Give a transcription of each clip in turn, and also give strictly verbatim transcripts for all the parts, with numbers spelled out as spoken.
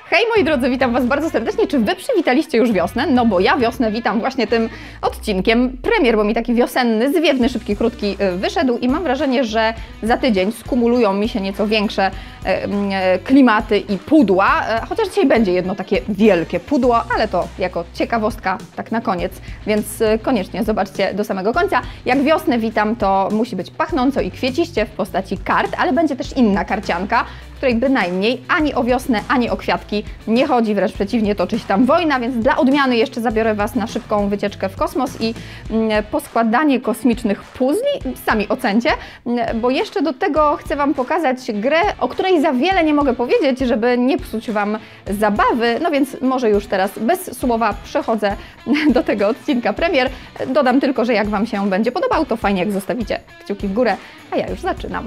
Hej moi drodzy, witam Was bardzo serdecznie. Czy Wy przywitaliście już wiosnę? No bo ja wiosnę witam właśnie tym odcinkiem premier, bo mi taki wiosenny, zwiewny, szybki, krótki wyszedł i mam wrażenie, że za tydzień skumulują mi się nieco większe klimaty i pudła, chociaż dzisiaj będzie jedno takie wielkie pudło, ale to jako ciekawostka tak na koniec, więc koniecznie zobaczcie do samego końca. Jak wiosnę witam, to musi być pachnąco i kwieciście w postaci kart, ale będzie też inna karcianka, w której bynajmniej ani o wiosnę, ani o kwiatki nie chodzi, wręcz przeciwnie, toczy się tam wojna, więc dla odmiany jeszcze zabiorę Was na szybką wycieczkę w kosmos i mm, poskładanie kosmicznych puzli, sami ocencie, bo jeszcze do tego chcę Wam pokazać grę, o której za wiele nie mogę powiedzieć, żeby nie psuć Wam zabawy, no więc może już teraz bez słowa przechodzę do tego odcinka premier. Dodam tylko, że jak Wam się będzie podobał, to fajnie jak zostawicie kciuki w górę, a ja już zaczynam.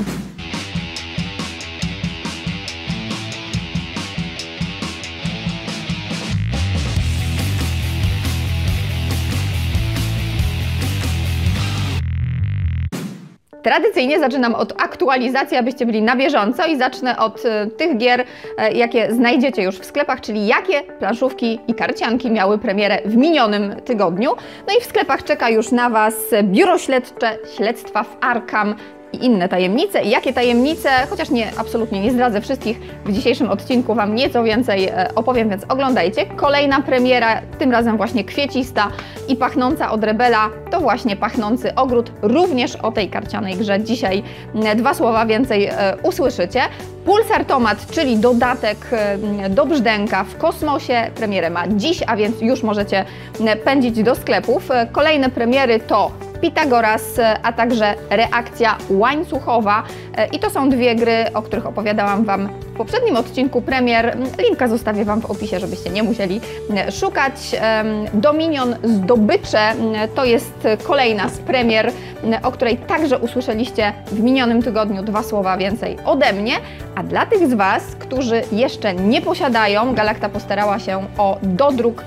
Tradycyjnie zaczynam od aktualizacji, abyście byli na bieżąco i zacznę od y, tych gier, y, jakie znajdziecie już w sklepach, czyli jakie planszówki i karcianki miały premierę w minionym tygodniu. No i w sklepach czeka już na Was Biuro Śledcze, Śledztwa w Arkham i inne tajemnice. I jakie tajemnice, chociaż nie, absolutnie nie zdradzę wszystkich, w dzisiejszym odcinku Wam nieco więcej opowiem, więc oglądajcie. Kolejna premiera, tym razem właśnie kwiecista i pachnąca od Rebela, to właśnie Pachnący Ogród. Również o tej karcianej grze dzisiaj dwa słowa więcej usłyszycie. Pulsar Tomat, czyli dodatek do brzdęka w kosmosie, premierę ma dziś, a więc już możecie pędzić do sklepów. Kolejne premiery to Pitagoras, a także Reakcja Łańcuchowa. I to są dwie gry, o których opowiadałam Wam w poprzednim odcinku premier. Linka zostawię Wam w opisie, żebyście nie musieli szukać. Dominion Zdobycze to jest kolejna z premier, o której także usłyszeliście w minionym tygodniu dwa słowa więcej ode mnie. A dla tych z Was, którzy jeszcze nie posiadają, Galacta postarała się o dodruk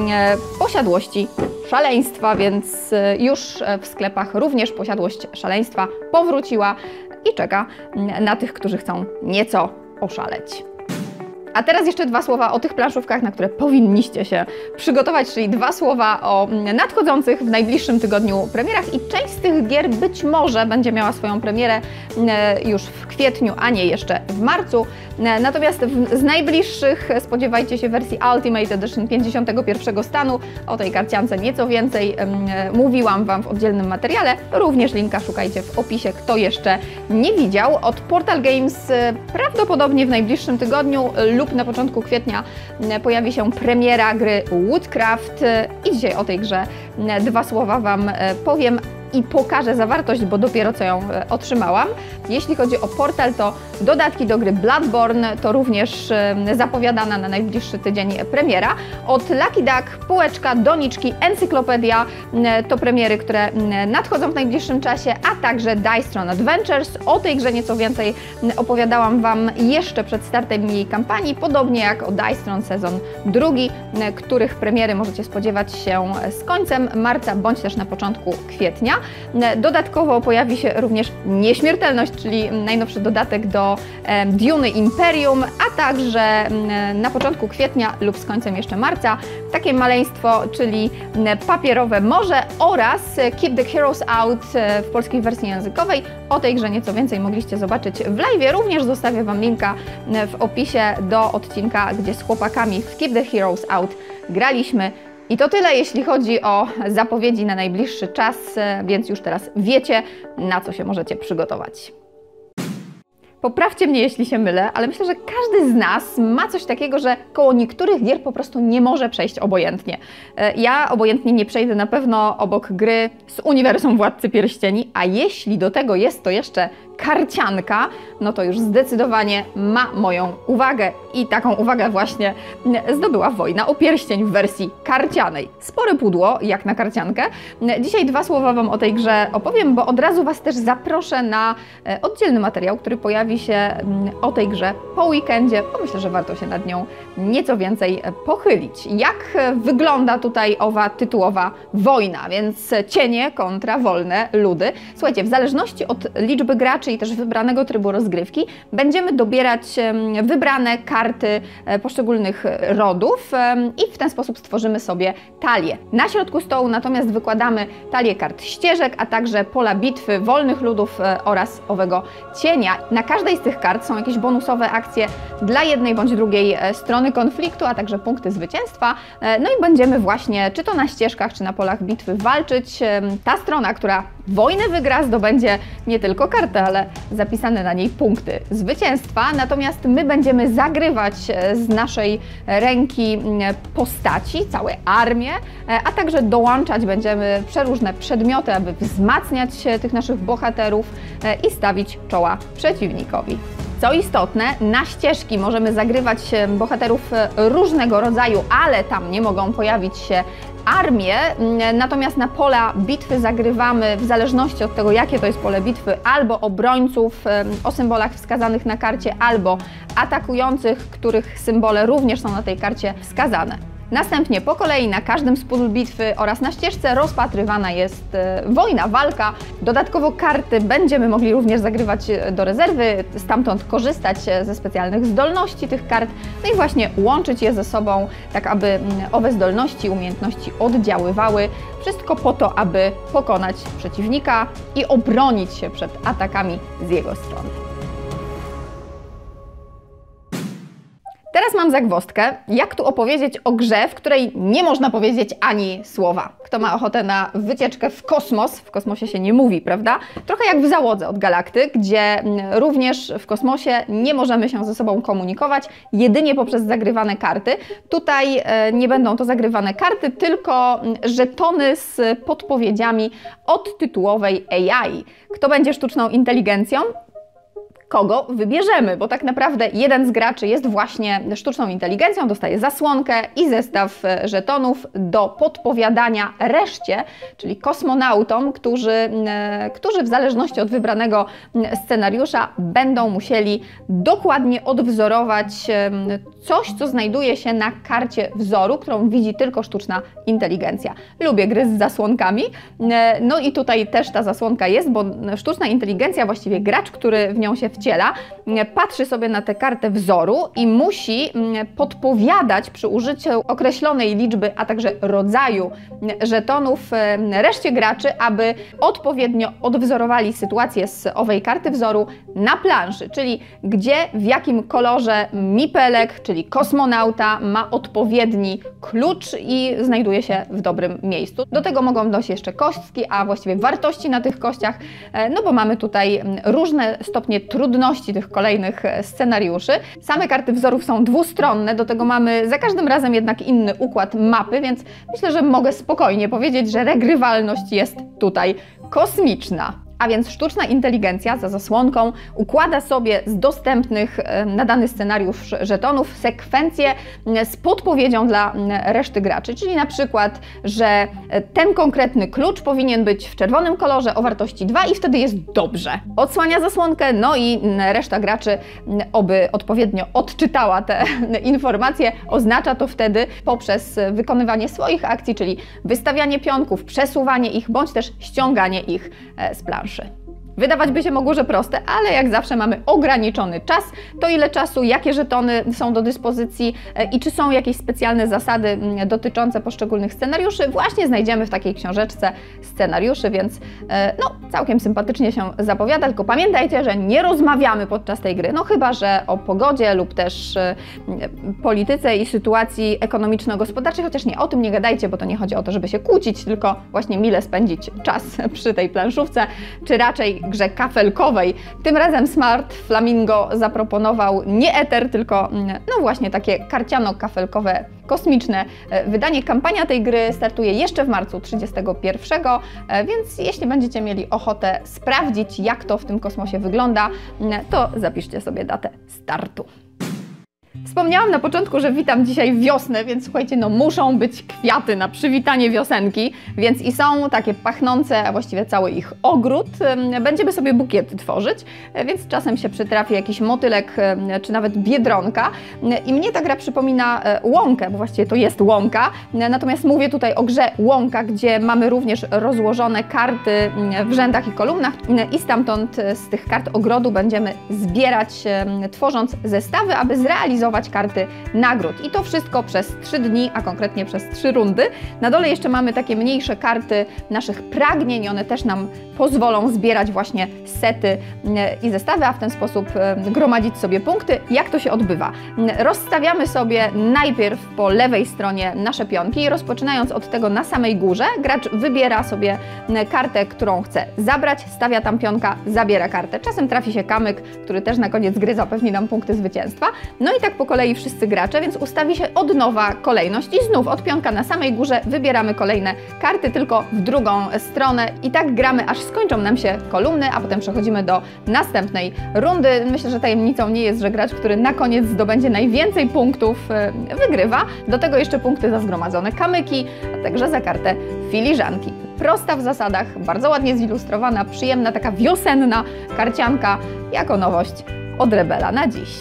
Posiadłości Szaleństwa, więc już w sklepach również Posiadłość Szaleństwa powróciła i czeka na tych, którzy chcą nieco oszaleć. A teraz jeszcze dwa słowa o tych planszówkach, na które powinniście się przygotować, czyli dwa słowa o nadchodzących w najbliższym tygodniu premierach i część z tych gier być może będzie miała swoją premierę już w kwietniu, a nie jeszcze w marcu. Natomiast z najbliższych spodziewajcie się wersji Ultimate Edition pięćdziesiątego pierwszego stanu. O tej karciance nieco więcej mówiłam Wam w oddzielnym materiale. Również linka szukajcie w opisie, kto jeszcze nie widział. Od Portal Games prawdopodobnie w najbliższym tygodniu lub na początku kwietnia pojawi się premiera gry Woodcraft i dzisiaj o tej grze dwa słowa Wam powiem i pokażę zawartość, bo dopiero co ją otrzymałam. Jeśli chodzi o Portal, to dodatki do gry Bloodborne, to również zapowiadana na najbliższy tydzień premiera. Od Lucky Duck, Półeczka, Doniczki, Encyklopedia to premiery, które nadchodzą w najbliższym czasie, a także Dice Throne Adventures. O tej grze nieco więcej opowiadałam Wam jeszcze przed startem jej kampanii, podobnie jak o Dice Throne sezon drugi, których premiery możecie spodziewać się z końcem marca, bądź też na początku kwietnia. Dodatkowo pojawi się również Nieśmiertelność, czyli najnowszy dodatek do Duny Imperium, a także na początku kwietnia lub z końcem jeszcze marca takie maleństwo, czyli Papierowe Morze oraz Keep the Heroes Out w polskiej wersji językowej. O tej grze nieco więcej mogliście zobaczyć w live. Również zostawię Wam linka w opisie do odcinka, gdzie z chłopakami w Keep the Heroes Out graliśmy. I to tyle, jeśli chodzi o zapowiedzi na najbliższy czas, więc już teraz wiecie, na co się możecie przygotować. Poprawcie mnie, jeśli się mylę, ale myślę, że każdy z nas ma coś takiego, że koło niektórych gier po prostu nie może przejść obojętnie. Ja obojętnie nie przejdę na pewno obok gry z uniwersum Władcy Pierścieni, a jeśli do tego jest to jeszcze karcianka, no to już zdecydowanie ma moją uwagę i taką uwagę właśnie zdobyła Wojna o Pierścień w wersji karcianej. Spore pudło, jak na karciankę. Dzisiaj dwa słowa Wam o tej grze opowiem, bo od razu Was też zaproszę na oddzielny materiał, który pojawi się o tej grze po weekendzie, bo myślę, że warto się nad nią nieco więcej pochylić. Jak wygląda tutaj owa tytułowa wojna, więc cienie kontra wolne ludy. Słuchajcie, w zależności od liczby graczy graczy i też wybranego trybu rozgrywki będziemy dobierać wybrane karty poszczególnych rodów i w ten sposób stworzymy sobie talię. Na środku stołu natomiast wykładamy talię kart ścieżek, a także pola bitwy, wolnych ludów oraz owego cienia. Na każdej z tych kart są jakieś bonusowe akcje dla jednej bądź drugiej strony konfliktu, a także punkty zwycięstwa. No i będziemy właśnie, czy to na ścieżkach, czy na polach bitwy walczyć. Ta strona, która wojnę wygra, zdobędzie nie tylko kartę, ale zapisane na niej punkty zwycięstwa. Natomiast my będziemy zagrywać z naszej ręki postaci, całe armię, a także dołączać będziemy przeróżne przedmioty, aby wzmacniać tych naszych bohaterów i stawić czoła przeciwnikowi. Co istotne, na ścieżki możemy zagrywać bohaterów różnego rodzaju, ale tam nie mogą pojawić się armie, natomiast na pola bitwy zagrywamy w zależności od tego, jakie to jest pole bitwy, albo obrońców o symbolach wskazanych na karcie, albo atakujących, których symbole również są na tej karcie wskazane. Następnie po kolei na każdym z pól bitwy oraz na ścieżce rozpatrywana jest wojna, walka. Dodatkowo karty będziemy mogli również zagrywać do rezerwy, stamtąd korzystać ze specjalnych zdolności tych kart, no i właśnie łączyć je ze sobą, tak aby owe zdolności, umiejętności oddziaływały. Wszystko po to, aby pokonać przeciwnika i obronić się przed atakami z jego strony. Teraz mam zagwozdkę, jak tu opowiedzieć o grze, w której nie można powiedzieć ani słowa. Kto ma ochotę na wycieczkę w kosmos, w kosmosie się nie mówi, prawda? Trochę jak w Załodze od Galakty, gdzie również w kosmosie nie możemy się ze sobą komunikować, jedynie poprzez zagrywane karty. Tutaj nie będą to zagrywane karty, tylko żetony z podpowiedziami od tytułowej A I. Kto będzie sztuczną inteligencją? Kogo wybierzemy, bo tak naprawdę jeden z graczy jest właśnie sztuczną inteligencją, dostaje zasłonkę i zestaw żetonów do podpowiadania reszcie, czyli kosmonautom, którzy, którzy w zależności od wybranego scenariusza będą musieli dokładnie odwzorować coś, co znajduje się na karcie wzoru, którą widzi tylko sztuczna inteligencja. Lubię gry z zasłonkami, no i tutaj też ta zasłonka jest, bo sztuczna inteligencja, właściwie gracz, który w nią się wciela, patrzy sobie na tę kartę wzoru i musi podpowiadać przy użyciu określonej liczby, a także rodzaju żetonów reszcie graczy, aby odpowiednio odwzorowali sytuację z owej karty wzoru na planszy, czyli gdzie, w jakim kolorze mipelek, czyli kosmonauta, ma odpowiedni klucz i znajduje się w dobrym miejscu. Do tego mogą dojść jeszcze kostki, a właściwie wartości na tych kościach, no bo mamy tutaj różne stopnie trudności tych kolejnych scenariuszy. Same karty wzorów są dwustronne, do tego mamy za każdym razem jednak inny układ mapy, więc myślę, że mogę spokojnie powiedzieć, że regrywalność jest tutaj kosmiczna. A więc sztuczna inteligencja za zasłonką układa sobie z dostępnych na dany scenariusz żetonów sekwencję z podpowiedzią dla reszty graczy, czyli na przykład, że ten konkretny klucz powinien być w czerwonym kolorze o wartości dwa i wtedy jest dobrze. Odsłania zasłonkę, no i reszta graczy, oby odpowiednio odczytała te informacje, oznacza to wtedy poprzez wykonywanie swoich akcji, czyli wystawianie pionków, przesuwanie ich, bądź też ściąganie ich z planszy. Wydawać by się mogło, że proste, ale jak zawsze mamy ograniczony czas. To ile czasu, jakie żetony są do dyspozycji i czy są jakieś specjalne zasady dotyczące poszczególnych scenariuszy, właśnie znajdziemy w takiej książeczce scenariuszy, więc no, całkiem sympatycznie się zapowiada, tylko pamiętajcie, że nie rozmawiamy podczas tej gry, no chyba że o pogodzie lub też polityce i sytuacji ekonomiczno-gospodarczej, chociaż nie, o tym nie gadajcie, bo to nie chodzi o to, żeby się kłócić, tylko właśnie mile spędzić czas przy tej planszówce, czy raczej grze kafelkowej. Tym razem Smart Flamingo zaproponował nie eter, tylko no właśnie takie karciano-kafelkowe, kosmiczne wydanie. Kampania tej gry startuje jeszcze w marcu trzydziestego pierwszego, więc jeśli będziecie mieli ochotę sprawdzić, jak to w tym kosmosie wygląda, to zapiszcie sobie datę startu. Wspomniałam na początku, że witam dzisiaj wiosnę, więc słuchajcie, no muszą być kwiaty na przywitanie wiosenki, więc i są takie pachnące, a właściwie cały ich ogród. Będziemy sobie bukiety tworzyć, więc czasem się przytrafi jakiś motylek, czy nawet biedronka. I mnie ta gra przypomina łąkę, bo właściwie to jest łąka, natomiast mówię tutaj o grze łąka, gdzie mamy również rozłożone karty w rzędach i kolumnach i stamtąd z tych kart ogrodu będziemy zbierać, tworząc zestawy, aby zrealizować karty nagród. I to wszystko przez trzy dni, a konkretnie przez trzy rundy. Na dole jeszcze mamy takie mniejsze karty naszych pragnień, one też nam pozwolą zbierać właśnie sety i zestawy, a w ten sposób gromadzić sobie punkty. Jak to się odbywa? Rozstawiamy sobie najpierw po lewej stronie nasze pionki i rozpoczynając od tego na samej górze, gracz wybiera sobie kartę, którą chce zabrać, stawia tam pionka, zabiera kartę. Czasem trafi się kamyk, który też na koniec gry zapewni nam punkty zwycięstwa. No i tak po kolei wszyscy gracze, więc ustawi się od nowa kolejność i znów od pionka na samej górze wybieramy kolejne karty, tylko w drugą stronę i tak gramy, aż skończą nam się kolumny, a potem przechodzimy do następnej rundy. Myślę, że tajemnicą nie jest, że gracz, który na koniec zdobędzie najwięcej punktów, wygrywa. Do tego jeszcze punkty za zgromadzone kamyki, a także za kartę filiżanki. Prosta w zasadach, bardzo ładnie zilustrowana, przyjemna, taka wiosenna karcianka jako nowość od Rebela na dziś.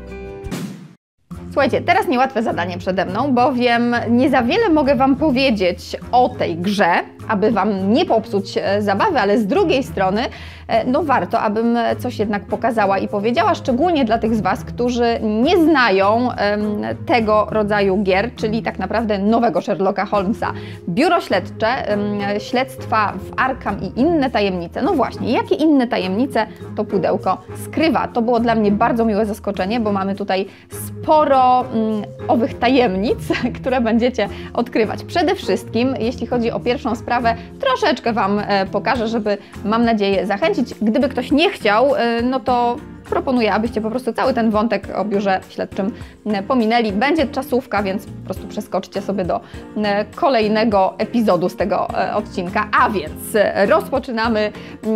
Słuchajcie, teraz niełatwe zadanie przede mną, bowiem nie za wiele mogę Wam powiedzieć o tej grze, aby Wam nie popsuć zabawy, ale z drugiej strony no warto, abym coś jednak pokazała i powiedziała, szczególnie dla tych z Was, którzy nie znają um, tego rodzaju gier, czyli tak naprawdę nowego Sherlocka Holmesa. Biuro śledcze, um, śledztwa w Arkham i inne tajemnice. No właśnie, jakie inne tajemnice to pudełko skrywa? To było dla mnie bardzo miłe zaskoczenie, bo mamy tutaj sporo um, owych tajemnic, które będziecie odkrywać. Przede wszystkim, jeśli chodzi o pierwszą sprawę, troszeczkę Wam e, pokażę, żeby, mam nadzieję, zachęcić. Gdyby ktoś nie chciał, no to proponuję, abyście po prostu cały ten wątek o biurze śledczym pominęli. Będzie czasówka, więc po prostu przeskoczcie sobie do kolejnego epizodu z tego odcinka. A więc rozpoczynamy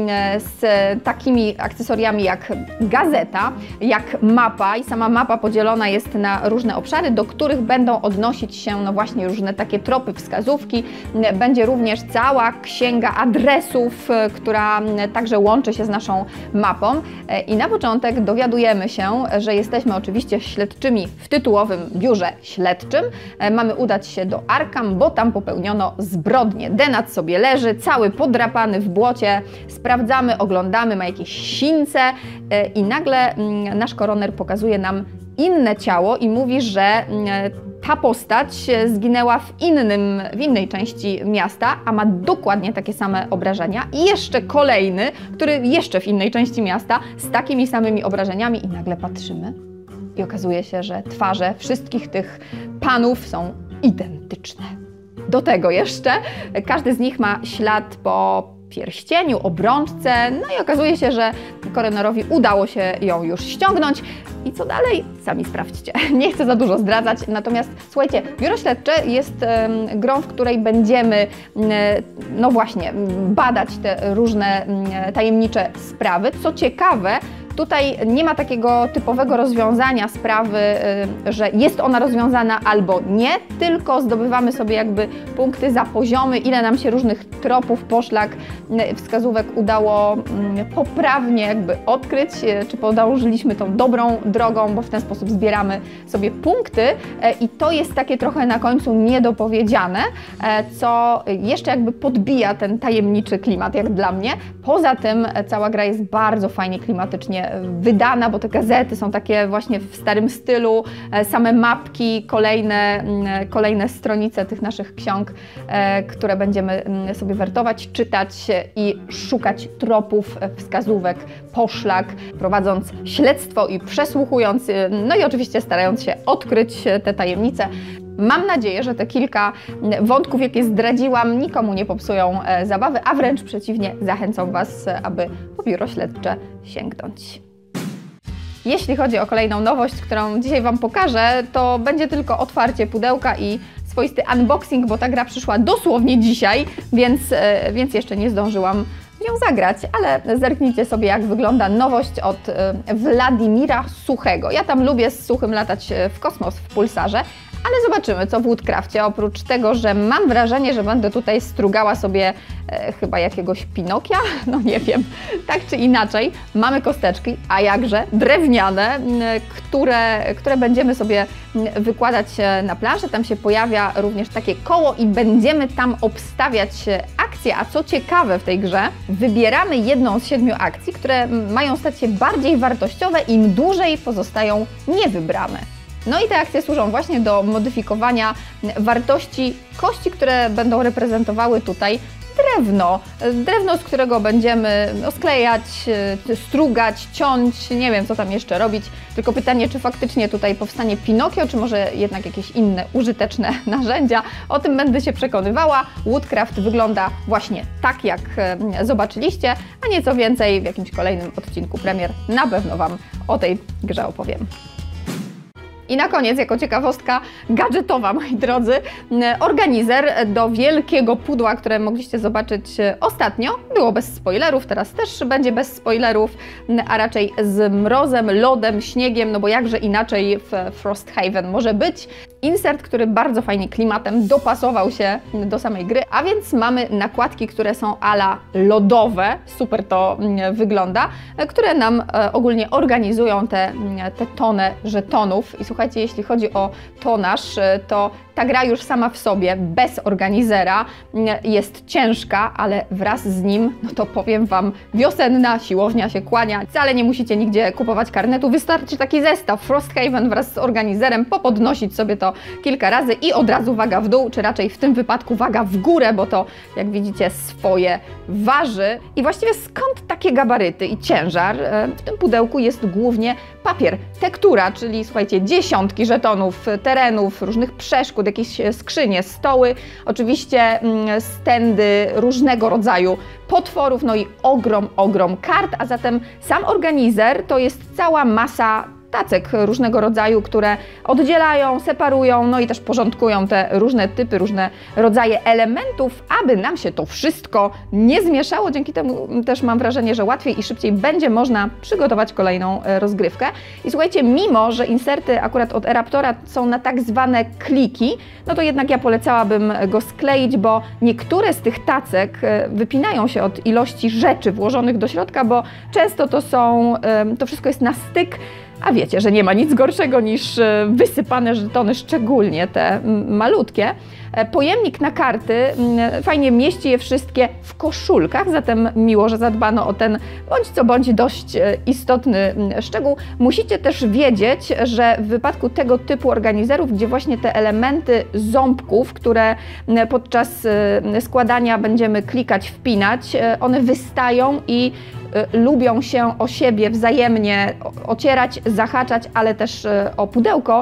z takimi akcesoriami jak gazeta, jak mapa i sama mapa podzielona jest na różne obszary, do których będą odnosić się no właśnie różne takie tropy, wskazówki. Będzie również cała księga adresów, która także łączy się z naszą mapą. I na początek dowiadujemy się, że jesteśmy oczywiście śledczymi w tytułowym biurze śledczym. Mamy udać się do Arkham, bo tam popełniono zbrodnię. Denat sobie leży, cały podrapany w błocie. Sprawdzamy, oglądamy, ma jakieś sińce i nagle nasz koroner pokazuje nam inne ciało i mówi, że ta postać zginęła w, innym, w innej części miasta, a ma dokładnie takie same obrażenia. I jeszcze kolejny, który jeszcze w innej części miasta z takimi samymi obrażeniami i nagle patrzymy i okazuje się, że twarze wszystkich tych panów są identyczne. Do tego jeszcze każdy z nich ma ślad po pierścieniu, obrączce, no i okazuje się, że koronerowi udało się ją już ściągnąć. I co dalej? Sami sprawdźcie. Nie chcę za dużo zdradzać, natomiast słuchajcie, biuro śledcze jest um, grą, w której będziemy um, no właśnie badać te różne um, tajemnicze sprawy. Co ciekawe, tutaj nie ma takiego typowego rozwiązania sprawy, że jest ona rozwiązana albo nie, tylko zdobywamy sobie jakby punkty za poziomy, ile nam się różnych tropów, poszlak, wskazówek udało poprawnie jakby odkryć, czy podążyliśmy tą dobrą drogą, bo w ten sposób zbieramy sobie punkty i to jest takie trochę na końcu niedopowiedziane, co jeszcze jakby podbija ten tajemniczy klimat, jak dla mnie. Poza tym cała gra jest bardzo fajnie klimatycznie wydana, bo te gazety są takie właśnie w starym stylu, same mapki, kolejne, kolejne stronice tych naszych ksiąg, które będziemy sobie wertować, czytać i szukać tropów, wskazówek, poszlak, prowadząc śledztwo i przesłuchując, no i oczywiście starając się odkryć te tajemnice. Mam nadzieję, że te kilka wątków, jakie zdradziłam, nikomu nie popsują zabawy, a wręcz przeciwnie, zachęcą Was, aby po biuro śledcze sięgnąć. Jeśli chodzi o kolejną nowość, którą dzisiaj Wam pokażę, to będzie tylko otwarcie pudełka i swoisty unboxing, bo ta gra przyszła dosłownie dzisiaj, więc, więc jeszcze nie zdążyłam z nią zagrać, ale zerknijcie sobie, jak wygląda nowość od Władimira Suchego. Ja tam lubię z Suchym latać w kosmos w Pulsarze, ale zobaczymy, co w Woodcrafcie. Oprócz tego, że mam wrażenie, że będę tutaj strugała sobie e, chyba jakiegoś Pinokia, no nie wiem, tak czy inaczej, mamy kosteczki, a jakże drewniane, m, które, które będziemy sobie wykładać na planszę. Tam się pojawia również takie koło i będziemy tam obstawiać akcje, a co ciekawe w tej grze, wybieramy jedną z siedmiu akcji, które mają stać się bardziej wartościowe, im dłużej pozostają niewybrane. No i te akcje służą właśnie do modyfikowania wartości kości, które będą reprezentowały tutaj drewno. Drewno, z którego będziemy sklejać, strugać, ciąć, nie wiem co tam jeszcze robić. Tylko pytanie, czy faktycznie tutaj powstanie Pinokio, czy może jednak jakieś inne użyteczne narzędzia. O tym będę się przekonywała. Woodcraft wygląda właśnie tak, jak zobaczyliście, a nieco więcej w jakimś kolejnym odcinku premier na pewno Wam o tej grze opowiem. I na koniec, jako ciekawostka gadżetowa, moi drodzy, organizer do wielkiego pudła, które mogliście zobaczyć ostatnio. Było bez spoilerów, teraz też będzie bez spoilerów, a raczej z mrozem, lodem, śniegiem, no bo jakże inaczej w Frosthaven może być. Insert, który bardzo fajnie klimatem dopasował się do samej gry, a więc mamy nakładki, które są ala lodowe, super to wygląda, które nam ogólnie organizują te, te tonę żetonów. I słuchajcie, jeśli chodzi o tonaż, to ta gra już sama w sobie, bez organizera, jest ciężka, ale wraz z nim, no to powiem Wam, wiosenna siłownia się kłania. Wcale nie musicie nigdzie kupować karnetu, wystarczy taki zestaw Frosthaven wraz z organizerem, popodnosić sobie to kilka razy i od razu waga w dół, czy raczej w tym wypadku waga w górę, bo to, jak widzicie, swoje waży. I właściwie skąd takie gabaryty i ciężar? W tym pudełku jest głównie papier, tektura, czyli słuchajcie, dziesiątki żetonów, terenów, różnych przeszkód, jakieś skrzynie, stoły, oczywiście stędy różnego rodzaju potworów, no i ogrom, ogrom kart, a zatem sam organizer to jest cała masa tacek różnego rodzaju, które oddzielają, separują, no i też porządkują te różne typy, różne rodzaje elementów, aby nam się to wszystko nie zmieszało. Dzięki temu też mam wrażenie, że łatwiej i szybciej będzie można przygotować kolejną rozgrywkę. I słuchajcie, mimo że inserty akurat od eRaptora są na tak zwane kliki, no to jednak ja polecałabym go skleić, bo niektóre z tych tacek wypinają się od ilości rzeczy włożonych do środka, bo często to są, to wszystko jest na styk. A wiecie, że nie ma nic gorszego niż wysypane żetony, szczególnie te malutkie. Pojemnik na karty fajnie mieści je wszystkie w koszulkach, zatem miło, że zadbano o ten bądź co bądź dość istotny szczegół. Musicie też wiedzieć, że w wypadku tego typu organizerów, gdzie właśnie te elementy ząbków, które podczas składania będziemy klikać, wpinać, one wystają i lubią się o siebie wzajemnie ocierać, zahaczać, ale też o pudełko,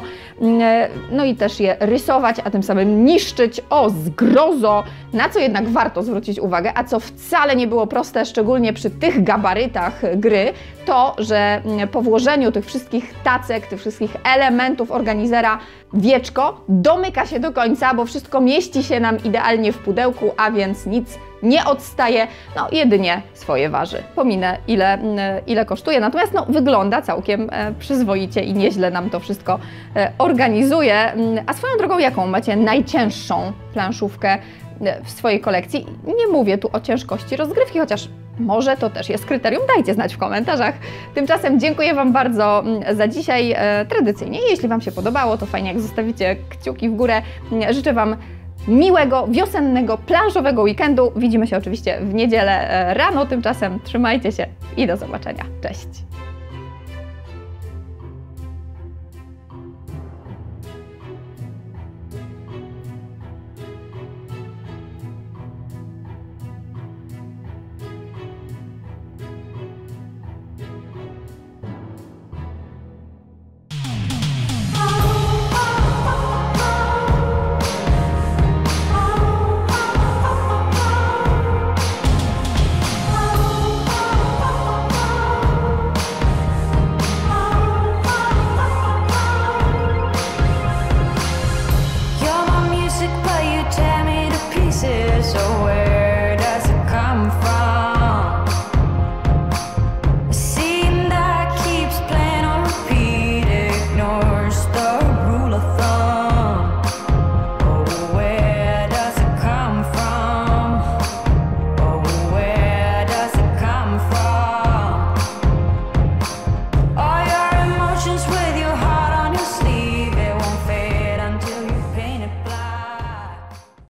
no i też je rysować, a tym samym niszczyć, o zgrozo, na co jednak warto zwrócić uwagę, a co wcale nie było proste, szczególnie przy tych gabarytach gry, to, że po włożeniu tych wszystkich tacek, tych wszystkich elementów organizera wieczko domyka się do końca, bo wszystko mieści się nam idealnie w pudełku, a więc nic nie odstaje, no jedynie swoje waży. Pominę ile, ile kosztuje, natomiast no, wygląda całkiem przyzwoicie i nieźle nam to wszystko organizuje. A swoją drogą, jaką macie najcięższą planszówkę w swojej kolekcji? Nie mówię tu o ciężkości rozgrywki, chociaż może to też jest kryterium, dajcie znać w komentarzach. Tymczasem dziękuję Wam bardzo za dzisiaj. Tradycyjnie, jeśli Wam się podobało, to fajnie jak zostawicie kciuki w górę. Życzę Wam miłego, wiosennego, planszowego weekendu. Widzimy się oczywiście w niedzielę rano, tymczasem trzymajcie się i do zobaczenia. Cześć!